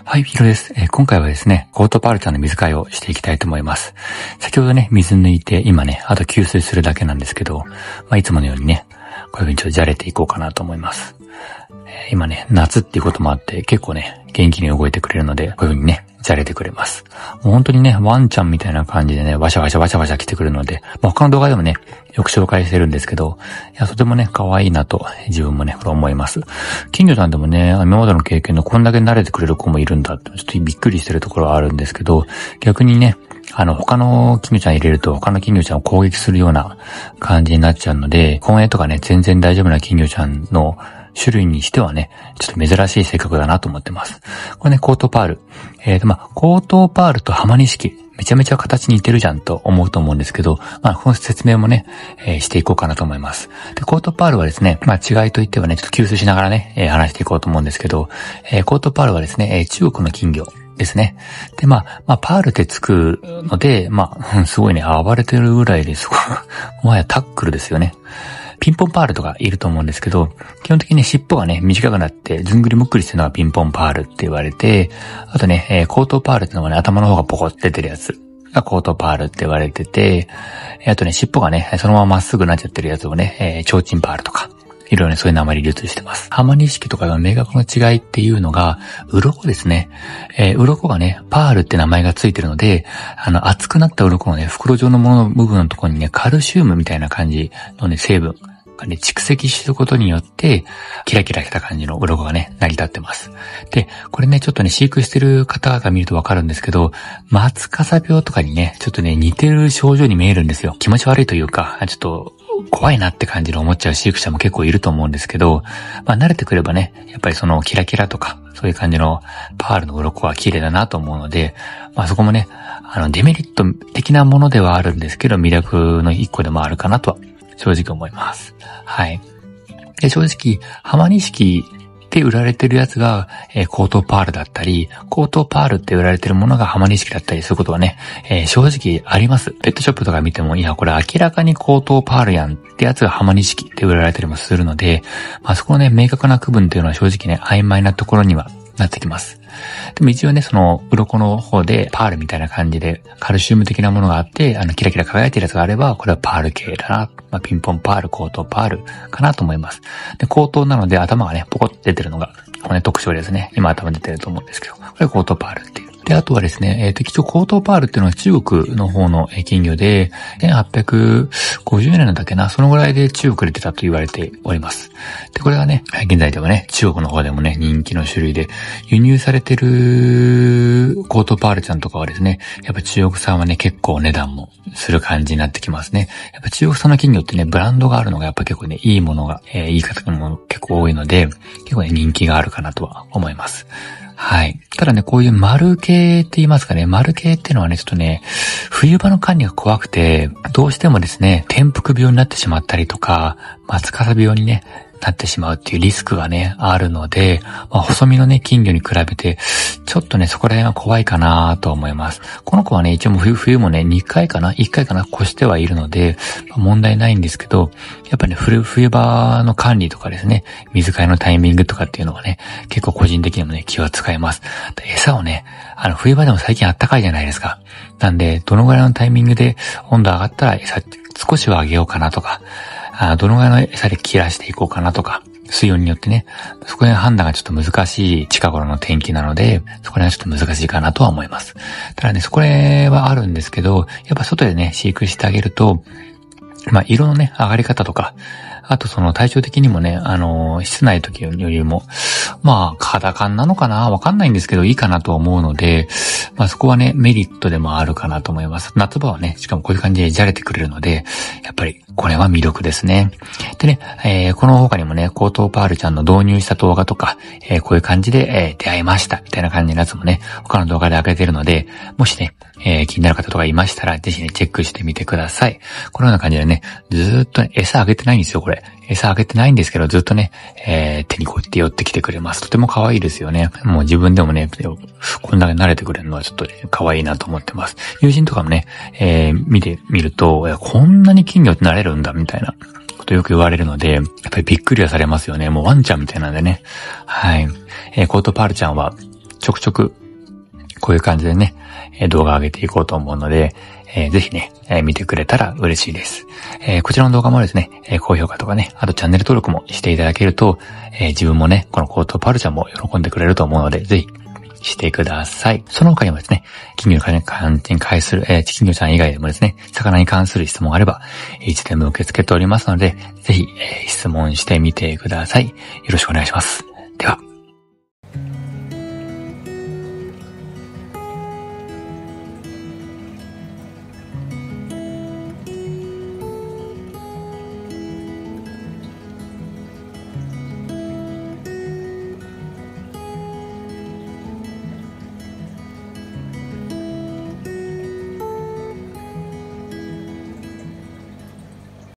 はい、ヒロです。今回はですね、コートパールちゃんの水替えをしていきたいと思います。先ほどね、水抜いて、今ね、あと給水するだけなんですけど、いつものようにね、こういう風にちょっとじゃれていこうかなと思います。今ね、夏っていうこともあって、結構ね、元気に動いてくれるので、こういう風にね、じゃれてくれます。もう本当にね、ワンちゃんみたいな感じでね、ワシャワシャ来てくるので、他の動画でもね、よく紹介してるんですけど、とてもね、可愛いなと、自分もね、これ思います。金魚さんでもね、今までの経験のこんだけ慣れてくれる子もいるんだって、ちょっとびっくりしてるところはあるんですけど、逆にね、他の金魚ちゃん入れると他の金魚ちゃんを攻撃するような感じになっちゃうので、公園とかね、全然大丈夫な金魚ちゃんの種類にしてはね、ちょっと珍しい性格だなと思ってます。これね、コートパール。コートパールとハマニシキ、めちゃめちゃ形似てるじゃんと思うと思うんですけど、この説明もね、していこうかなと思います。で、コートパールはですね、違いといってはね、ちょっと吸水しながらね、話していこうと思うんですけど、コートパールはですね、中国の金魚ですね。で、パールってつくので、すごいね、暴れてるぐらいですごい、もはやタックルですよね。ピンポンパールとかいると思うんですけど、基本的に尻尾がね、短くなって、ずんぐりむっくりしてるのがピンポンパールって言われて、あとね、コートパールってのがね、頭の方がポコって出てるやつがコートパールって言われてて、あとね、尻尾がね、そのまままっすぐなっちゃってるやつをね、提灯パールとか、いろいろね、そういう名前に流通してます。ハマニシキとかの明確な違いっていうのが、鱗ですね。鱗がね、パールって名前がついてるので、厚くなった鱗のね、袋状のものの部分のところにね、カルシウムみたいな感じのね、成分がね、蓄積することによって、キラキラした感じの鱗がね、成り立ってます。で、これね、ちょっとね、飼育してる方が見るとわかるんですけど、松笠病とかにね、ちょっとね、似てる症状に見えるんですよ。気持ち悪いというか、ちょっと、怖いなって感じの思っちゃう飼育者も結構いると思うんですけど、慣れてくればね、やっぱりそのキラキラとか、そういう感じのパールの鱗は綺麗だなと思うので、そこもね、デメリット的なものではあるんですけど、魅力の一個でもあるかなとは、正直思います。はい。で、正直、ハマニシキって売られてるやつが、コートパールだったり、コートパールって売られてるものがハマニシキだったりすることはね、正直あります。ペットショップとか見ても、いや、これ明らかにコートパールやんってやつがハマニシキって売られたりもするので、そこのね、明確な区分っていうのは正直ね、曖昧なところにはなってきます。でも一応ね、その、鱗の方でパールみたいな感じで、カルシウム的なものがあって、キラキラ輝いてるやつがあれば、これはパール系だな。ピンポンパール、コートパールかなと思います。で、コートなので頭がね、ポコって出てるのが、これね、特徴ですね。今頭出てると思うんですけど、これコートパールっていう。で、あとはですね、一応コートパールっていうのは中国の方の金魚で、1850年だっけな、そのぐらいで中国で出たと言われております。で、これがね、現在ではね、中国の方でもね、人気の種類で、輸入されてるコートパールちゃんとかはですね、やっぱ中国産はね、結構値段もする感じになってきますね。やっぱ中国産の金魚ってね、ブランドがあるのがやっぱ結構ね、いいものが、いい形のもの結構多いので、結構ね、人気があるかなとは思います。はい。ただね、こういう丸系って言いますかね、丸系っていうのはね、ちょっとね、冬場の管理が怖くて、どうしてもですね、転覆病になってしまったりとか、松笠病にね、なってしまうっていうリスクがね、あるので、細身のね、金魚に比べて、ちょっとね、そこら辺は怖いかなと思います。この子はね、一応冬もね、2回かな ?1 回かな越してはいるので、問題ないんですけど、やっぱね、冬場の管理とかですね、水替えのタイミングとかっていうのはね、結構個人的にもね、気は使います。餌をね、冬場でも最近あったかいじゃないですか。なんで、どのぐらいのタイミングで温度上がったら餌少しは上げようかなとか、どのぐらいの餌で切らしていこうかなとか、水温によってね、そこら辺判断がちょっと難しい近頃の天気なので、そこら辺はちょっと難しいかなとは思います。ただね、これはあるんですけど、やっぱ外でね、飼育してあげると、色のね、上がり方とか、あとその体調的にもね、室内時よりも、肌感なのかなわかんないんですけど、いいかなと思うので、そこはね、メリットでもあるかなと思います。夏場はね、しかもこういう感じでじゃれてくれるので、やっぱり、これは魅力ですね。でね、この他にもね、コートパールちゃんの導入した動画とか、こういう感じで、出会いました、みたいな感じのやつもね、他の動画で上げてるので、もしね、気になる方とかいましたら、ぜひね、チェックしてみてください。このような感じでね、ずーっとね、餌あげてないんですよ、これ。餌あげてないんですけど、ずっとね、手にこうやって寄ってきてくれます。とても可愛いですよね。もう自分でもね、こんだけ慣れてくれるのはちょっとね、可愛いなと思ってます。友人とかもね、見てみると、こんなに金魚って慣れるんだ、みたいなことよく言われるので、やっぱりびっくりはされますよね。もうワンちゃんみたいなんでね。はい。コートパールちゃんは、 ちょくちょくこういう感じでね、動画上げていこうと思うので、ぜひね、見てくれたら嬉しいです。こちらの動画もですね、高評価とかね、あとチャンネル登録もしていただけると、自分もね、このコートパルチャーも喜んでくれると思うので、ぜひしてください。その他にもですね、金魚に関する、金魚ちゃん以外でもですね、魚に関する質問があれば、いつでも受け付けておりますので、ぜひ、質問してみてください。よろしくお願いします。では。